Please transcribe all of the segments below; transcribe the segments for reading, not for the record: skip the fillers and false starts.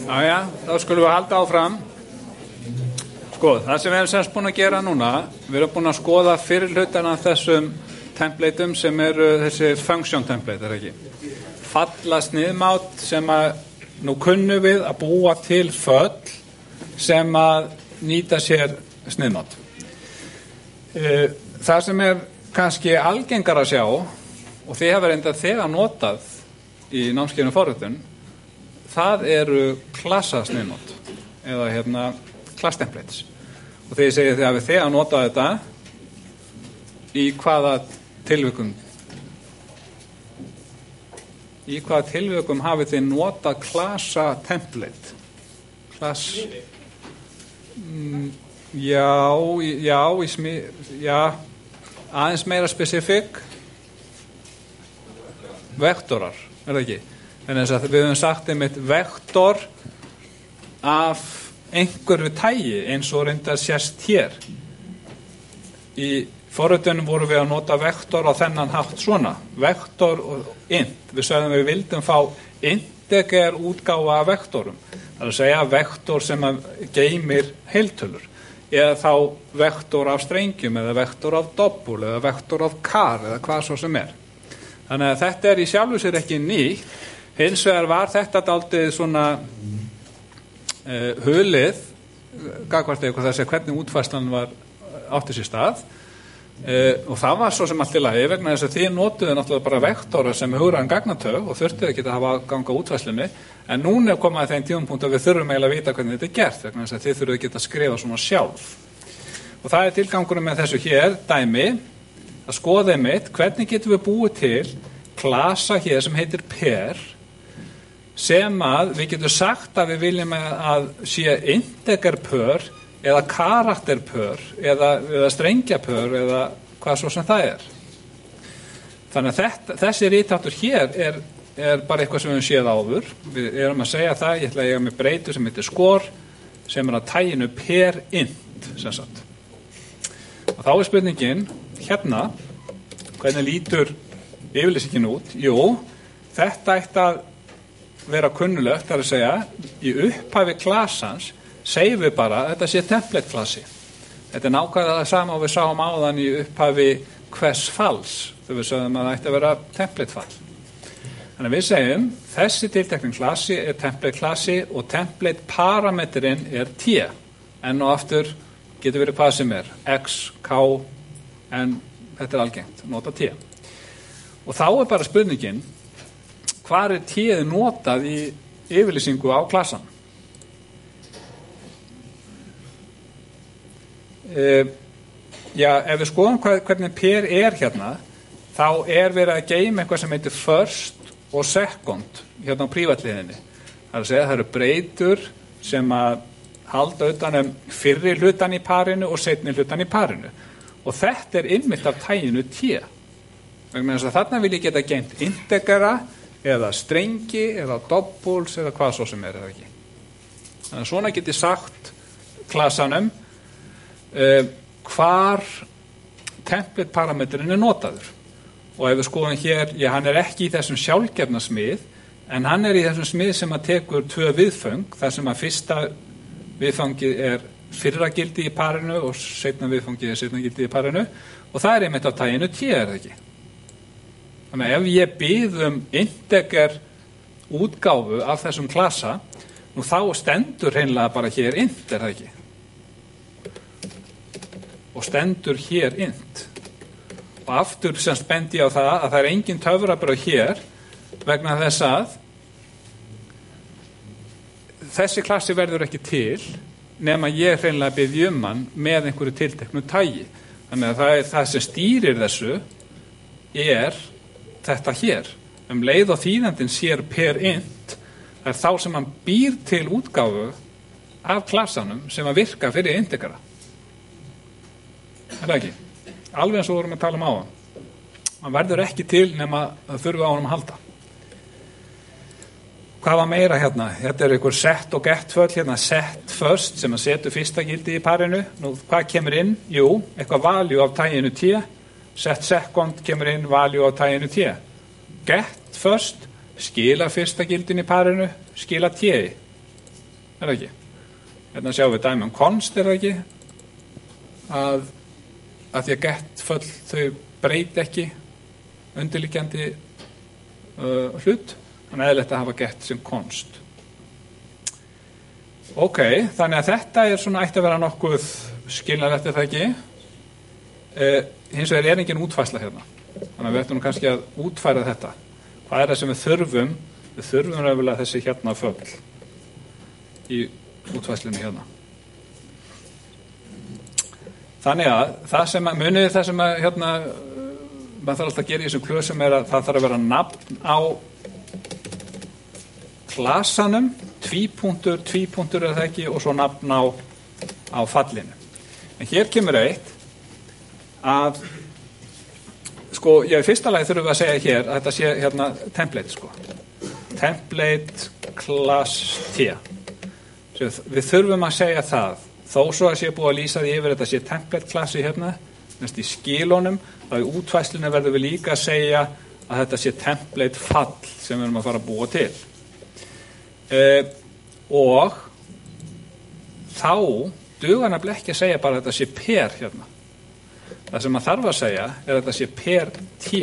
Jæja, þá skulum við halda áfram. Sko, það sem við erum semst búin að gera núna, við erum búin að skoða fyrirhlutana þessum templateum sem eru þessi function template, ekki? Falla sniðmát sem að nú kunnum við að búa til föll sem að nýta sér sniðmát. Það sem er kannski algengar að sjá, og þið hafa reyndað þegar notað í námskeiðinu forritun, það eru klassasniðmát eða class templates. Og þegar ég segi þið hafið þegar notað þetta, í hvaða tilvikum hafið þið notað klassa template? Aðeins meira specific. Vektorar, það ekki? En þess að við höfum sagt einmitt vektor af einhverju tægi eins og reyndar sést hér. Í forritunum vorum við að nota vektor á þennan hátt svona. Vektor og int. Við sögðum við vildum fá integer útgáfa af vektorum. Það er að segja vektor sem geymir heiltölur. Eða þá vektor af strengjum, eða vektor af doppul, eða vektor af kar, eða hvað svo sem er. Þannig að þetta er í sjálfu sér ekki nýtt. Hins vegar var þetta dálítið svona hulið, gagvart eitthvað þess að hvernig útfærslan var átti sér stað. Og það var svo sem allt í lagi, vegna þess að þið notuðu náttúrulega bara vektora sem hugræðan gagnatög og þurftuðu ekki að hafa ganga útfærslunni. En núna er komað þeim tímapunkt að við þurfum eiginlega að vita hvernig þetta er gert, vegna þess að þið þurfuðu ekki að skrifa svona sjálf. Og það er tilgangurinn með þessu hér, dæmi, að skoða einmitt hvernig getum við búið til klasa hér sem heitir per, sem að við getum sagt að við viljum að sé integer per eða karakter per eða strengja per eða hvað svo sem það er. Þannig að þessi ritáttur hér er bara eitthvað sem við höfum séð áður. Við erum að segja það, ég ætla að eiga með breytu sem heitir score sem er að tæginu per int sem sagt. Og þá er spurningin hérna, hvernig lítur yfirlýsingin út? Jú, þetta ætti að vera kunnulegt, það er að segja, í upphafi klassans segjum við bara að þetta sé template klassi. Þetta er nákvæmlega það sama og við sáum áðan í upphafi hvers falls, þegar við sögðum að það ætti að vera template fall. Þannig að við segjum, þessi tiltekning klassi er template klassi og template parameterinn er t. En og aftur getur verið hvað sem er, x, k, en þetta er algengt, nota t. Og þá er bara spurningin, hvar er t-ið notað í yfirlýsingu á klassan? Ef við skoðum hvernig per er hérna, þá er verið að geyma eitthvað sem heitir first og second hérna á prívatliðinni. Það er að segja, það eru breytur sem að halda utan fyrri hlutan í parinu og seinni hlutan í parinu. Og þetta er einmitt af tæginu t. Vegna þess að þarna vil ég geta geymt integera eða strengi eða doppels eða hvað svo sem er eða ekki. Þannig að svona geti sagt klassanum hvar template parameterinn er notaður. Og ef við skoðum hér, hann er ekki í þessum sjálfgefna smið, en hann er í þessum smið sem að tekur 2 viðföng, þar sem að fyrsta viðfangið er fyrra gildi í parinu og seinna viðfangið er seinna gildi í parinu, og það er einmitt af tæginu t, er það ekki? Þannig að ef ég bið integer útgáfu af þessum klassa, nú þá stendur hreinlega bara hér int, er það ekki? Og stendur hér int. Og aftur sem bendi á það að það er engin töfrabröð hér vegna þess að þessi klassi verður ekki til nema ég hreinlega biðja hann með einhverju tilteknu tægi. Þannig að það sem stýrir þessu er þetta hér. Leið og þýðandinn sér per int, það er þá sem hann býr til útgáfu af klassanum sem að virka fyrir integera. Er það ekki? Alveg eins og vorum að tala áðan. Hann verður ekki til nema að þurfa á honum að halda. Hvað var meira hérna? Þetta er einhver set og get föll hérna. Set first sem að setur fyrsta gildi í parinu. Nú, hvað kemur inn? Jú, eitthvað value af tæginu t. Set second kemur inn value af tæginu t. Get first skila fyrsta gildin í parinu, skila t. það ekki? Hérna sjáum við dæmi const, það ekki? Að því að get-föll þau breyti ekki undirliggjandi hlut, þannig eðlilegt að hafa get sem const. Ok, þannig að þetta svona ætti að vera nokkuð skiljanlegt, það ekki? Hins vegar engin útfærsla hérna, þannig að við ættum kannski að útfæra þetta. Hvað það sem við þurfum? Við þurfum raunverulega þessi hérna föll í útfærslunni hérna. Þannig að það sem að munið það sem að hérna maður þarf alltaf að gera í þessum klösum að það þarf að vera nafn á klasanum, tvípunktur það ekki, og svo nafn á fallinu. En hér kemur eitt að sko, í fyrsta lagi þurfum við að segja hér að þetta sé hérna template sko. Template class T. Við þurfum að segja það, þó svo að sé búið að lýsa því yfir þetta sé template klassi hérna, næst í skilunum, þá í útfærslunni verðum við líka að segja að þetta sé template fall sem við erum að fara að búa til. Og þá dugar nefnilega ekki að segja bara að þetta sé per hérna. Það sem maður þarf að segja er að þetta sé per T.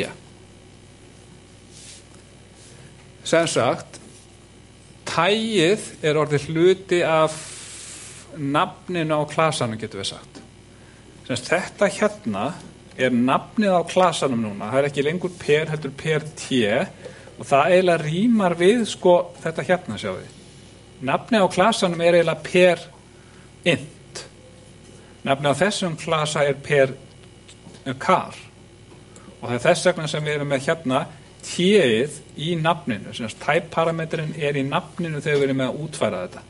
Sem sagt, tæið er orðið hluti af nafninu á klasanum, getur við sagt. Sem sagt, þetta hérna er nafnið á klasanum núna. Það er ekki lengur per, heldur per T, og það eiginlega rímar við sko þetta hérna, sjáu þið. Nafnið á klasanum er eiginlega per int. Nafnið á þessum klasa er per car. Og það er þess vegna sem við erum með hérna T-ið í nafninu. Sem sagt, type parametrin er í nafninu þegar við erum með að útfæra þetta.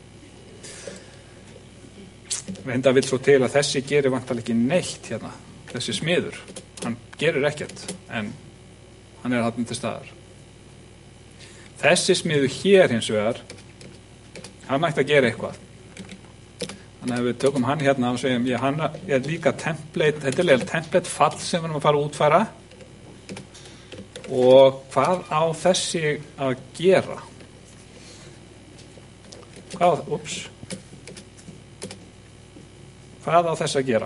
Enda vill svo til að þessi gerir vantarlega ekki neitt hérna, þessi smiður. Hann gerir ekkert, en hann er þarna til staðar. Þessi smiður hér hins vegar, hann mætti að gera eitthvað. Þannig að við tökum hann hérna og segjum, hann er líka template, þetta er template fall sem við erum að fara að útfæra. Og hvað á þessi að gera? Hvað á þess að gera?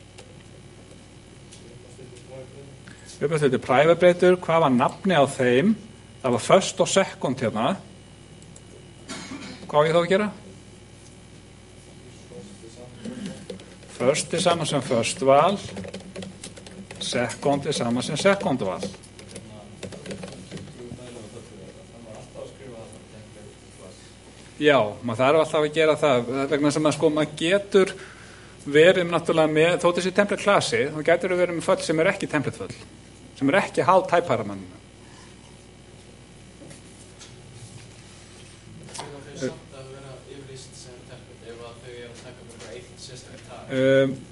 Uppafstöldi private breytur, hvað var nafni á þeim? Það var first og second hérna. Hvað á ég þá að gera? First er saman sem first val, second er saman sem second val. Já, maður þarf alltaf að gera það vegna sem að sko maður getur verið náttúrulega með, þó þessi template klassi, þá getur við verið með föll sem er ekki template föll, sem er ekki háð type paramenninu. Það er samt að vera yfirlýst sem template ef að þau eru að taka með eitt sérstaklega tag.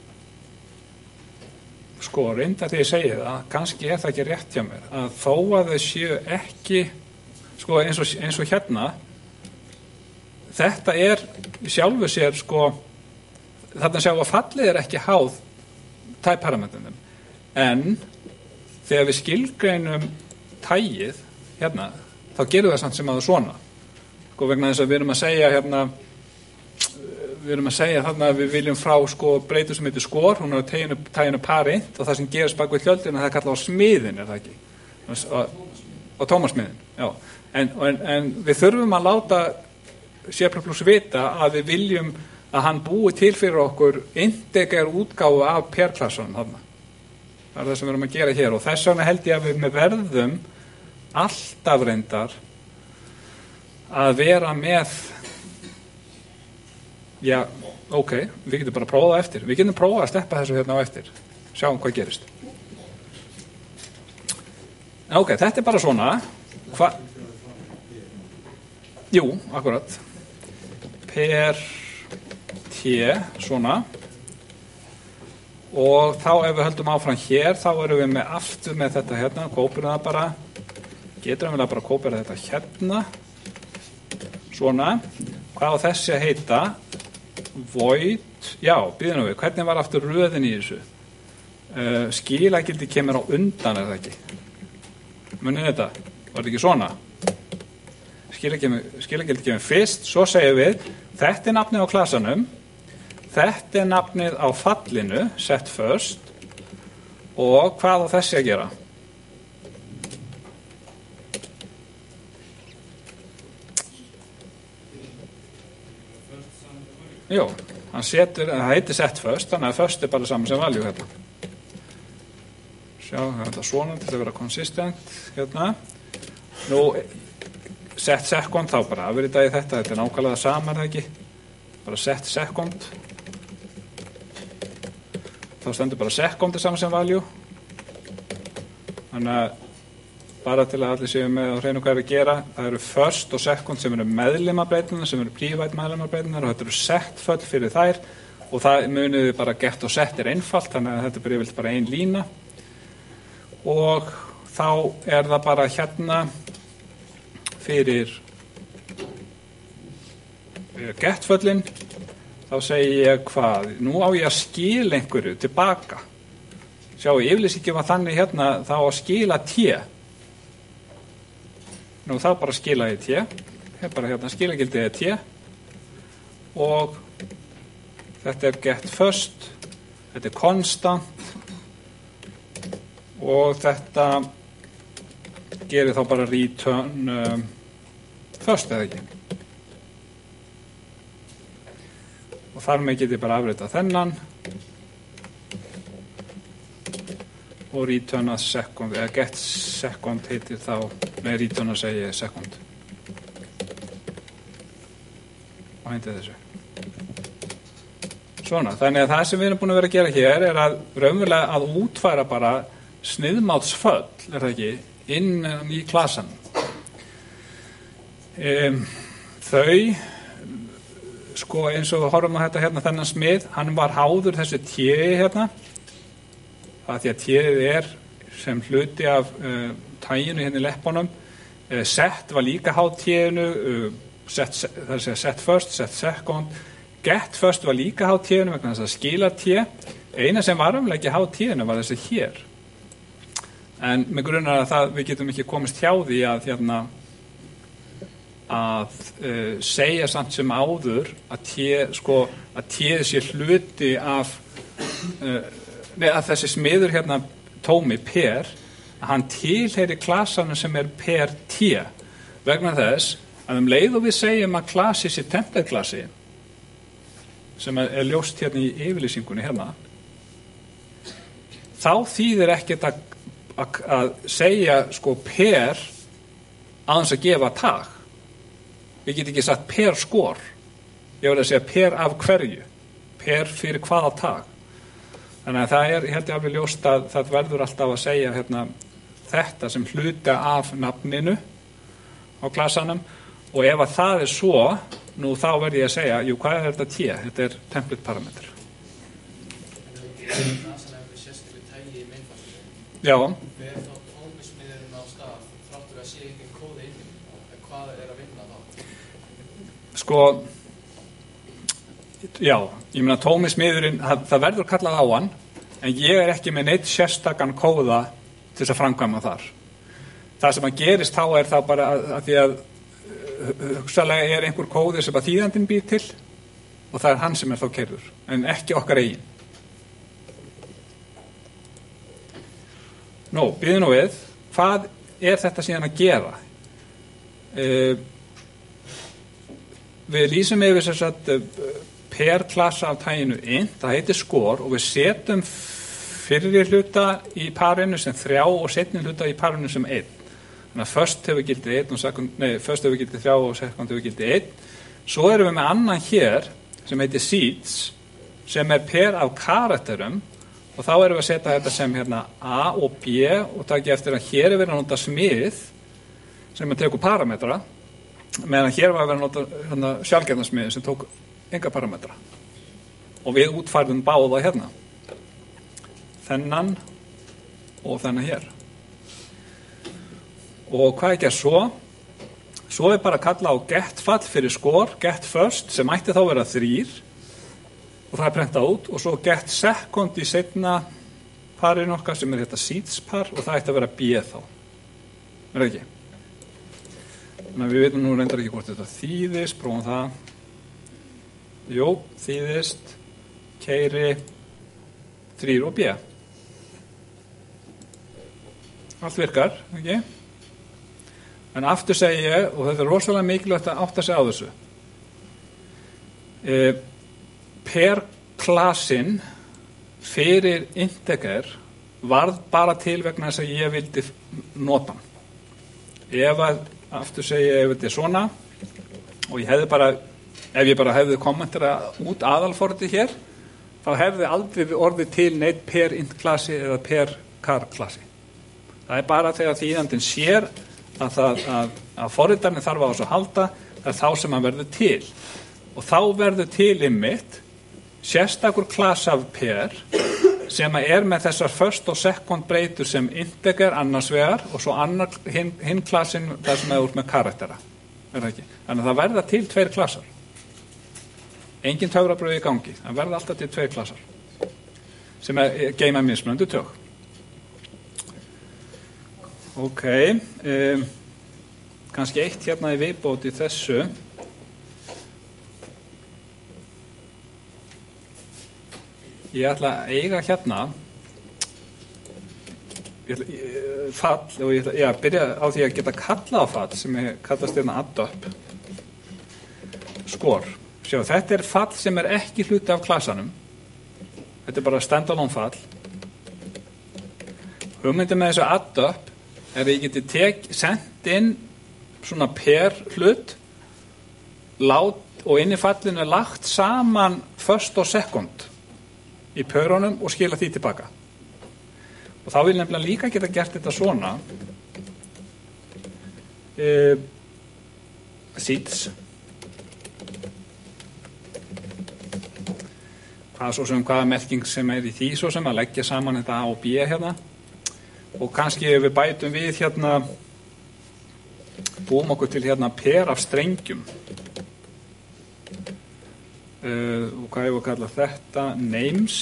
Sko, reynda því ég segi það, kannski er það ekki rétt hjá mér, að þó að þau séu ekki, sko eins og hérna, þetta er sjálfu sér sko, þarna sjáum að fallið er ekki háð type parametrinum, en þegar við skilgreinum tægið hérna, þá gerum við það samt sem að það svona. Sko vegna þess að við erum að segja hérna, við erum að segja þarna að við viljum frá sko breytu sem heitir skor, hún er á tæginu parint og það sem gerist bak við tjöldina það er kallað á smiðin, er það ekki? Á tómasmiðin, já. En við þurfum að láta C++ vita að við viljum að hann búi til fyrir okkur integer útgáfu af per-klassanum þarna. Það er það sem við erum að gera hér og þess vegna held ég að við verðum alltaf reyndar að vera með já, ok, við getum bara prófað á eftir. Við getum prófað að steppa þessu hérna á eftir. Sjáum hvað gerist. Ok, þetta er bara svona. Jú, akkurat. Per T, svona. Og þá ef við höldum áfram hér, þá erum við með aftur með þetta hérna, kópirum það bara. Getur við bara að kópira þetta hérna. Svona. Hvað á þessi að heita? Void, já, býðum við, hvernig var aftur röðin í þessu? Skilagildi kemur á undan, er það ekki? Munið þetta, var þetta ekki svona? skilagildi kemur fyrst, svo segjum við þetta nafnið á klasanum, þetta nafnið á fallinu, set first, og hvað á þessi að gera? Jú, hann setur, það heitir set first, þannig að first bara saman sem value hérna. Sjá, þetta svona til að vera consistent hérna. Nú, set second þá bara afrita í þetta nákvæmlega sama, er það ekki? Bara set second. Þá stendur bara second saman sem value. Þannig að bara til að allir séu með og hreinu hvað er að gera, það eru first og second sem eru meðlimabreytunar, sem eru private meðlimabreytunar og þetta eru set föll fyrir þær og það muniði bara get og set er einfalt, þannig að þetta er yfirleitt bara ein lína og þá er það bara hérna fyrir get föllin, þá segi ég hvað, nú á ég að skila einhverju tilbaka. Sjáu, yfirlýsingin var þannig hérna, þá að skila t. Nú þá bara skila ég t, bara hérna skilagildið er t og þetta er get first, þetta er constant og þetta gerir þá bara return first eða ekki. Og þar með get ég bara afritað þennan og return að second, eða get second heitir þá, með return að segja second. Og heintið þessu. Svona, þannig að það sem við erum búin að vera að gera hér er að raunverulega að útfæra bara sniðmátsföll, er það ekki, inn í klasan. Þau, sko eins og við horfum á þetta hérna, þennan smið, hann var háður þessu t-i hérna, það því að t-ið er sem hluti af tæginu hérna í leppunum. Set var líka háð t-inu, það er set first, set second, get first var líka háð t-inu vegna þess að skila t. Eina sem var ekki háð t-inu var þessi hér. En með grunar að við getum ekki komist hjá því að hérna að segja samt sem áður að t-ið sé hluti af að þessi smiður hérna tómi per, að hann tilheyri klasanum sem er per t vegna þess að leið og við segjum að klasi sé template klasi sem er ljóst hérna í yfirlýsingunni hérna, þá þýðir ekkert að segja sko per aðeins að gefa tag. Við getum ekki sagt per skor, ég verði að segja per af hverju, per fyrir hvaða tag. Þannig að það er, ég held ég alveg ljóst að það verður alltaf að segja hérna, þetta sem hluta af nafninu á klasanum og ef að það er svo, nú þá verð ég að segja, jú, hvað er þetta t? Þetta er template parameter. Já. Við erum þá tómismiðurinn á stað, þráttur að sé ekki kóði inn, hvað er að vinna þá? Sko, já, ég meina tómismiðurinn, það verður kallað á hann, en ég er ekki með neitt sérstakann kóða til þess að framkvæma þar. Það sem að gerist þá er það bara að því að hugsalega er einhver kóði sem að þýðandinn býr til og það er hann sem er þá keyrður, en ekki okkar eigin. Nú, býðum nú við, hvað er þetta síðan að gera? Við lýsum yfir þess að per klassa af tæginu int, það heitir skor og við setjum fyrri hluta í parinu sem 3 og seinni hluta í parinu sem 1. Þannig að first hefur gildið 1 og first hefur gildið 3 og second hefur gildið 1. Svo erum við með annan hér sem heitir seeds sem er per af karakterum og þá erum við að setja þetta sem hérna A og B og taki eftir að hér er verið að nota smið sem tekur parametra meðan hér var að vera að nota hérna, sjálfgerðarsmið sem tók enga parametra og við útfærðum báða hérna þennan og þennan hér og hvað ekki svo er bara að kalla á get fall fyrir skor, get first sem ætti þá vera 3 og það er prentað út og svo get second í seinna parinu okkar sem er þetta seeds par og það ætti að vera B þá er það ekki? Þannig að við veitum nú reyndar ekki hvort þetta þýðist, prófum það. Jú, þýðist, keyri, 3 og B. Allt virkar, ekki? En aftur segi ég, og þetta er rosalega mikilvægt að átta sig á þessu. Per-klasinn fyrir integer varð bara til vegna þess að ég vildi nota hann. Aftur segi ég, ef þetta er svona, og ef ég bara hefði kommentera út aðalforriti hér, þá hefði aldrei orðið til neitt per-int-klassi eða per-kar-klassi. Það er bara þegar þýðandinn sér að forritarnir þarf á þessu að halda, það er þá sem hann verður til. Og þá verður til einmitt sérstakur klass af per sem er með þessar first og second breytur sem integer annars vegar og svo hinn klassin þar sem er út með karaktera. Þannig að það verða til 2 klassar. Engin töfrabröð í gangi. Það verða alltaf til 2 klassar sem geyma mismunandi tök. Ok, kannski eitt hérna í viðbót í þessu. Ég ætla að eiga hérna fall og ég ætla að byrja á því að geta kalla á fall sem kallast hérna add up score. Sjá, þetta er fall sem er ekki hluti af klassanum. Þetta er bara standalone fall. Hugmyndin með þessu add up er að ég geti sendt inn svona per hlut og inn í fallinu er lagt saman first og second í pörunum og skila því tilbaka. Og þá vil nefnilega líka geta gert þetta svona seeds hvaða merking sem er í því svo sem að leggja saman þetta A og B hérna og kannski ef við bætum við hérna búum okkur til hérna per af strengjum og hvað ég var að kalla þetta names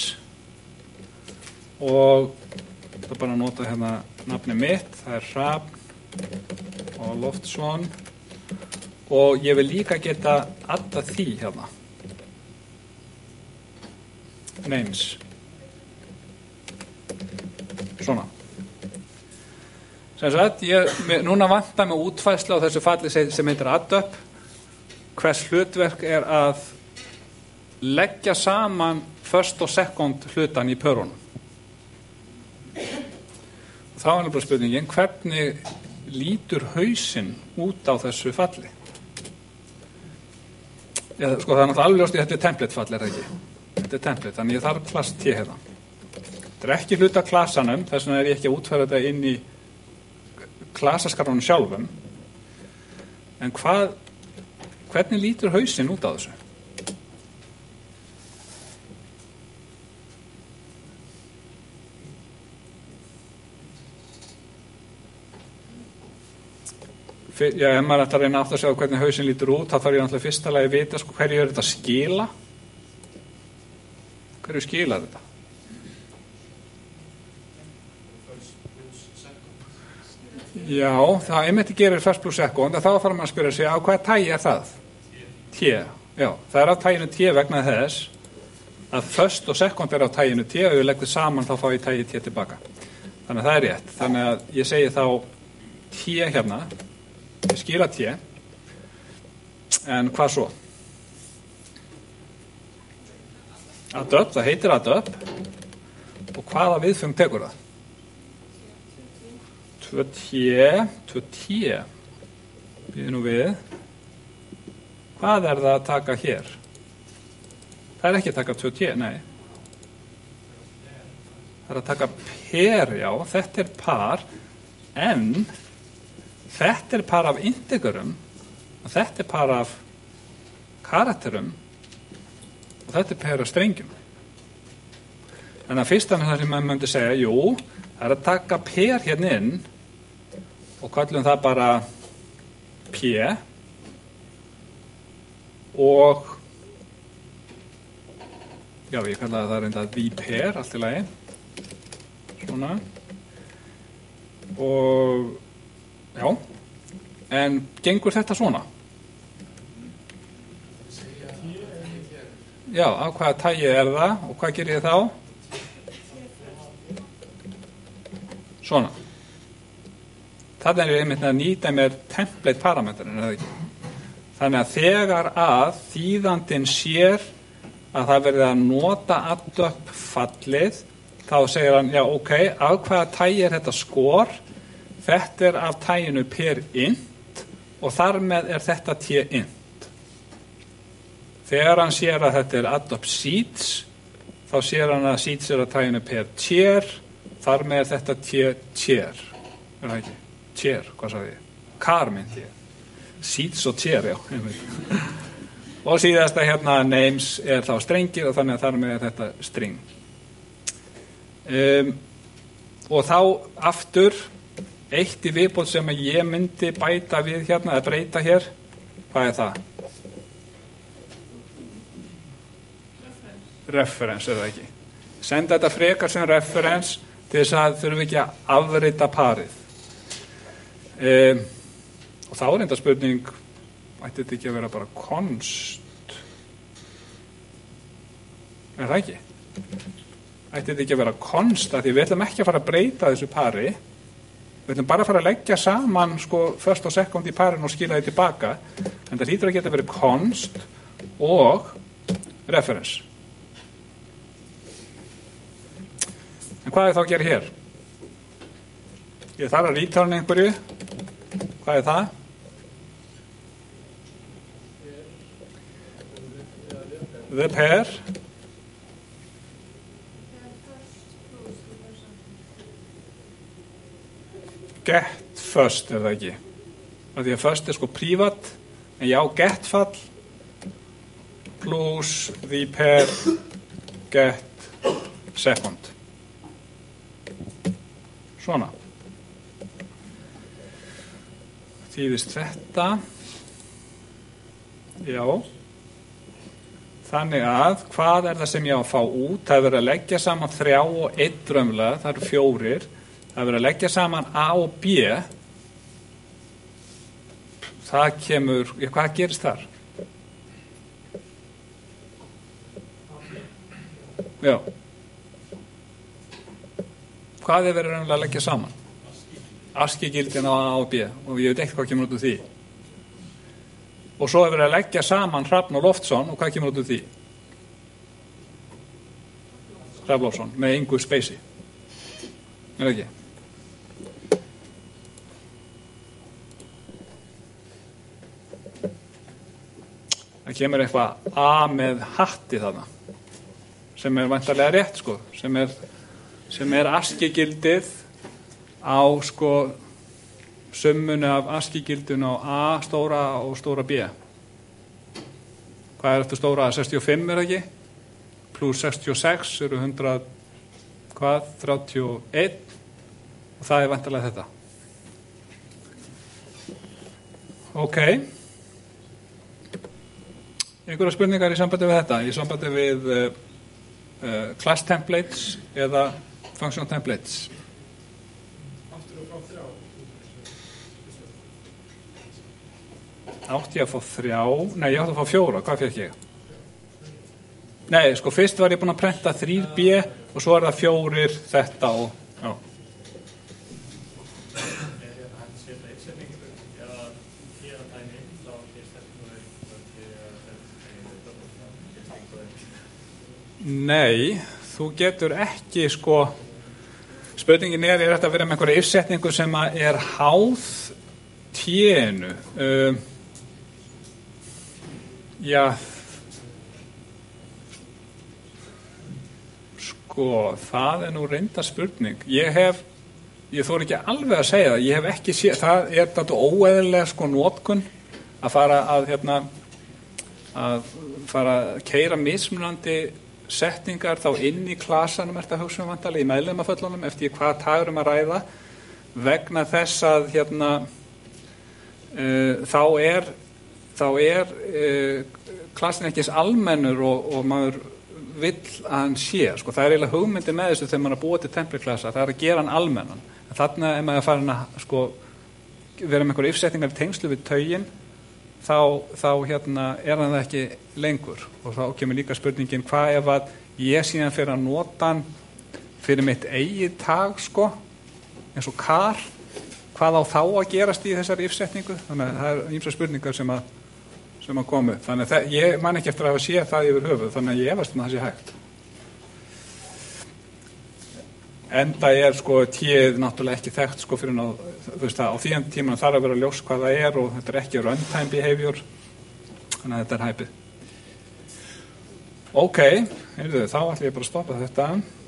og það er bara að nota hérna nafni mitt, það er Hrafn og Loftsson og ég vil líka geta adda því hérna names svona sem sagt, núna vantar mig útfærsla á þessu falli sem heitir add up hvers hlutverk er að leggja saman first og second hlutan í pörunum. Þá er bara spurningin, hvernig lítur hausinn út á þessu falli? Það er náttúrulega alveg ljóst í þetta template fall, er það ekki? Þetta er template, þannig ég þarf klass T hérna. Þetta er ekki hluta klassanum, þess vegna er ég ekki að útfæra þetta inn í klassaskarunum sjálfum. En hvernig lítur hausinn út á þessu? Já, ef maður ætti að reyna aftur að sjá hvernig hausinn lítur út, þá þarf ég náttúrulega fyrsta lagi að vita hverju er þetta að skila? Hverju skilar þetta? Já, það einmitt gerir first plus second, þá þarf maður að spyrja sig á hvaða tagi er það? T. Já, það er á taginu T vegna þess að first og second er á taginu T og ef ég legg þið saman þá fá ég tagi T tilbaka. Þannig að það er rétt. Þannig að ég segi þá T hérna. Ég skila T en hvað svo? Add up, það heitir add up og hvaða viðföng tekur það? 2T býðum nú við hvað er það að taka hér? Það er ekki að taka 2T, nei það er að taka per, já, þetta er par en þetta er par af integerum og þetta er par af karakterum og þetta er par af strengjum. Þannig að fyrst af það sem maður myndi segja, jú, það er að taka per hérna inn og kallum það bara P og já, ég kallaði það reynda V-per, allt í lagi svona og já En gengur þetta svona? Já, af hvaða tagi það og hvað gerir ég þá? Svona. Þannig er ég einmitt að nýta mér template parametrin, er það ekki? Þannig að þegar að þýðandinn sér að það verði að nota add-up fallið, þá segir hann, já, ok, af hvaða tagi er þetta skor? Þetta er af taginu per int og þar með er þetta t-int. Þegar hann sér að þetta er add-up seeds, þá sér hann að seeds er að taginu per tier, þar með er þetta tier. Er það ekki? Tier, hvað sagði ég? Car myndi ég. Seeds og tier, já. Og síðasta hérna names er þá strengir og þannig að þar með er þetta string. Og þá aftur, eitt í viðbót sem ég myndi bæta við hérna, eða breyta hér, hvað er það? Reference, er það ekki? Senda þetta frekar sem reference til þess að þurfum ekki að afrita parið. Og þá er enda spurning, ætti þetta ekki að vera bara const? Er það ekki? Ætti þetta ekki að vera const, af því við ætlum ekki að fara að breyta þessu pari, við ætlum bara að fara að leggja saman sko first og second í parin og skila því tilbaka, en það hlýtur að geta verið const og reference. En hvað er þá að gera hér? Ég þarf að return einhverju. Hvað er það? The pair. Get first, er það ekki? Því að first er sko prívat, en já, get fall plus the pair get second. Svona. Þýðist þetta. Já. Þannig að, hvað er það sem ég á að fá út? Það er verið að leggja saman 3 og 1 raunverulega, það eru 4. Það er verið að leggja saman A og B. Það kemur, hvað gerist þar? Já. Hvað er verið raunverulega að leggja saman? ASCII-gildin á A og B og ég veit ekki hvað kemur út úr því. Og svo er verið að leggja saman Hrafn og Loftsson og hvað kemur út úr því? Hrafn Loftsson með engu speysi. Er það ekki? Það kemur eitthvað A með hatti þarna sem er væntanlega rétt sko, sem er ASCII-gildið á sko summunni af ASCII-gildun á A stóra og stóra B. Hvað er þetta stóra A? 65 er ekki? Plus 66 eru 100 hvað? 31 og það er væntanlega þetta. Ok. Einhverja spurningar í sambandi við þetta? Í sambandi við class templates eða function templates? Átti ég að fá 3? Nei, ég átti að fá 4. Hvað fékk ég? Nei, sko fyrst var ég búin að prenta 3B og svo er það 4 þetta og já. Nei, þú getur ekki sko, spurningin er þetta að vera með einhverja yfirsetningu sem er háð T-inu. Já, sko, það er nú reynda spurning. Ég þori ekki alveg að segja það, ég hef ekki séð, það er þetta óeðlilega sko notkun að fara að keyra mismunandi setningar þá inn í klasanum eftir að hugsa vantarlega í meðlimaföllunum eftir hvað tagurum að ræða vegna þess að þá er klasin ekki eins almennur og maður vill að hann sé sko, það er eiginlega hugmyndi með þessu þegar maður er að búa til templateklasa, það er að gera hann almennan en þarna er maður að fara að sko, vera með einhverja yfirsetningar í tengslu við taugin, þá hérna hann það ekki lengur. Og þá kemur líka spurningin, hvað ef að ég síðan fyrir að nota hann fyrir mitt eigið tag, sko, eins og kar, hvað á þá að gerast í þessari yfirsetningu? Þannig að það er ýmsar spurningar sem að komu. Þannig að ég man ekki eftir að hafa séð það yfir höfuð, þannig að ég efast það sé hægt. Enda sko tíð náttúrulega ekki þekkt, sko, fyrir á því tíma þarf að vera ljós hvað það og þetta ekki runtime behavior, þannig að þetta hæpið. Ok, þá ætlum ég bara að stoppa þetta.